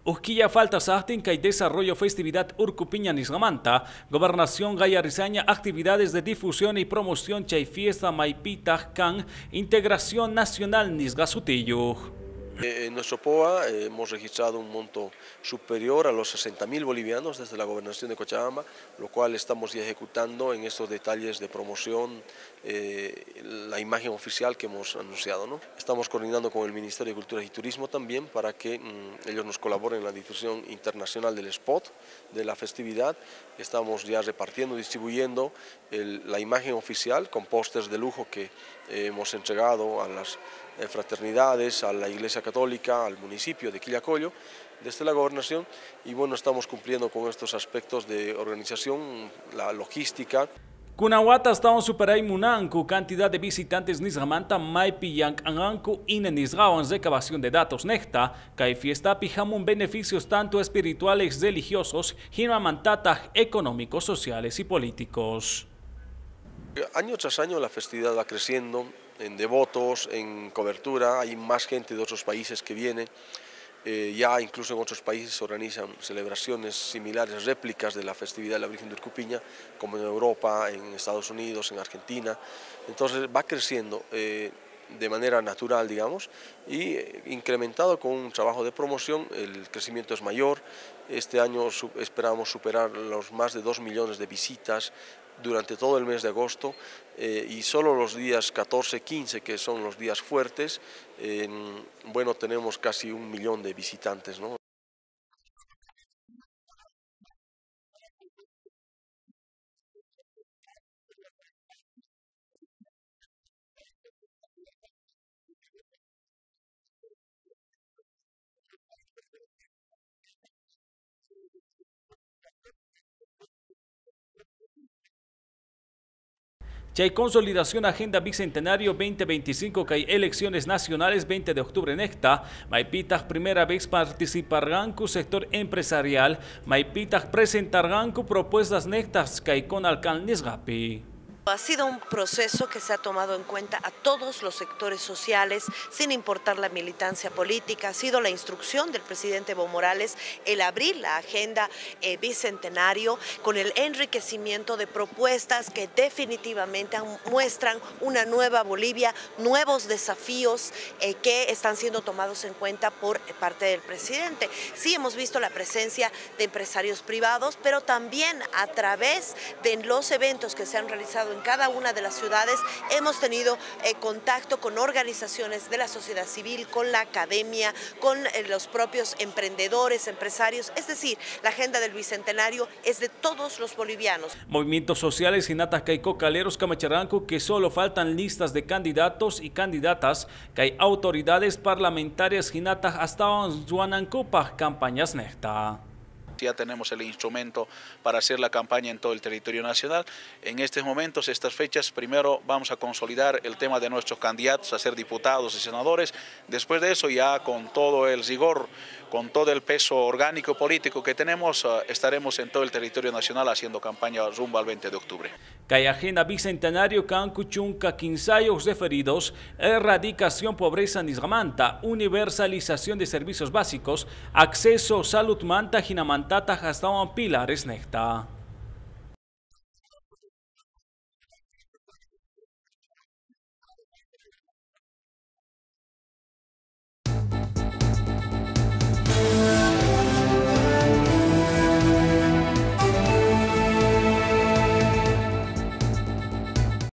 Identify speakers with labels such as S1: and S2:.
S1: Usquilla falta sartin que desarrollo festividad Urcupiña Nisgamanta, Gobernación Gaya Rizaña, actividades de difusión y promoción chay fiesta Maipita Can, integración nacional Nisgasutillo.
S2: En nuestro POA hemos registrado un monto superior a los 60.000 bolivianos desde la Gobernación de Cochabamba, lo cual estamos ya ejecutando en estos detalles de promoción, la imagen oficial que hemos anunciado, ¿no? Estamos coordinando con el Ministerio de Cultura y Turismo también para que ellos nos colaboren en la difusión internacional del spot de la festividad. Estamos ya repartiendo, distribuyendo la imagen oficial con pósters de lujo que hemos entregado a las fraternidades, a la Iglesia Católica, al municipio de Quillacollo, desde la gobernación, y bueno, estamos cumpliendo con estos aspectos de organización, la logística.
S1: Cunahuata estamos superay munanku cantidad de visitantes nisgamanta maipi yank anganku ine nisgawan recabación de datos necta, que fiesta pijamun beneficios tanto espirituales, religiosos, hinamantata económicos, sociales y políticos.
S2: Año tras año la festividad va creciendo en devotos, en cobertura, hay más gente de otros países que viene. Ya incluso en otros países se organizan celebraciones similares, réplicas de la festividad de la Virgen de Urcupiña, como en Europa, en Estados Unidos, en Argentina. Entonces va creciendo de manera natural, digamos, y incrementado con un trabajo de promoción, el crecimiento es mayor. Este año esperamos superar los más de 2 millones de visitas durante todo el mes de agosto, y solo los días 14, 15, que son los días fuertes, bueno, tenemos casi 1 millón de visitantes, ¿no?
S1: Chay consolidación agenda bicentenario 2025 que hay elecciones nacionales 20 de octubre necta, Maipita primera vez participarganku sector empresarial, Maipita presentarganku propuestas nectas que hay con alcaldes gapi.
S3: Ha sido un proceso que se ha tomado en cuenta a todos los sectores sociales, sin importar la militancia política. Ha sido la instrucción del presidente Evo Morales el abrir la agenda bicentenario con el enriquecimiento de propuestas que definitivamente muestran una nueva Bolivia, nuevos desafíos que están siendo tomados en cuenta por parte del presidente. Sí hemos visto la presencia de empresarios privados, pero también a través de los eventos que se han realizado en cada una de las ciudades hemos tenido contacto con organizaciones de la sociedad civil, con la academia, con los propios emprendedores, empresarios, es decir, la agenda del Bicentenario es de todos los bolivianos.
S1: Movimientos sociales Hinatas Caico Caleros Camacharanco que solo faltan listas de candidatos y candidatas que hay autoridades parlamentarias Hinatas hasta Zuanancopa campañas necta.
S4: Ya tenemos el instrumento para hacer la campaña en todo el territorio nacional. En estos momentos, estas fechas, primero vamos a consolidar el tema de nuestros candidatos a ser diputados y senadores. Después de eso, ya con todo el rigor, con todo el peso orgánico político que tenemos, estaremos en todo el territorio nacional haciendo campaña rumbo al 20 de octubre.
S1: Que agenda bicentenario Cancuchunca 15 referidos, erradicación pobreza nisgamanta, universalización de servicios básicos, acceso salud manta, jinamantata hasta pilares necta.